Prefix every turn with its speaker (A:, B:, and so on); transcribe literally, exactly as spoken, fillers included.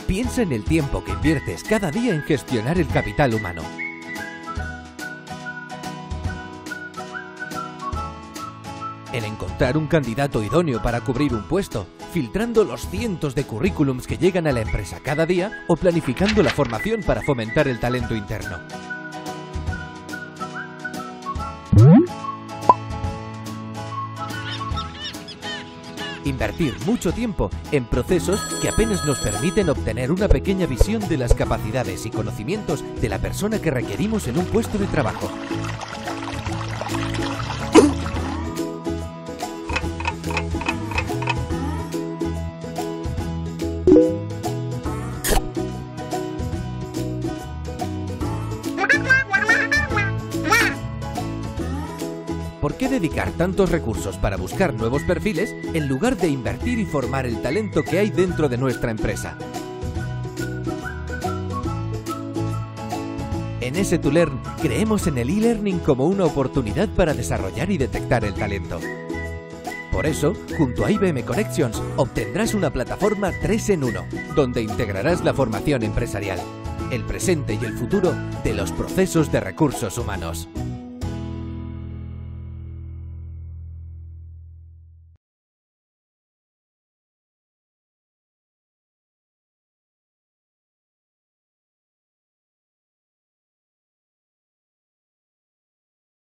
A: Piensa en el tiempo que inviertes cada día en gestionar el capital humano. En encontrar un candidato idóneo para cubrir un puesto, filtrando los cientos de currículums que llegan a la empresa cada día o planificando la formación para fomentar el talento interno. Invertir mucho tiempo en procesos que apenas nos permiten obtener una pequeña visión de las capacidades y conocimientos de la persona que requerimos en un puesto de trabajo. ¿Por qué dedicar tantos recursos para buscar nuevos perfiles en lugar de invertir y formar el talento que hay dentro de nuestra empresa? En ese dos Learn creemos en el e-learning como una oportunidad para desarrollar y detectar el talento. Por eso, junto a I B M Connections, obtendrás una plataforma tres en uno, donde integrarás la formación empresarial, el presente y el futuro de los procesos de recursos humanos.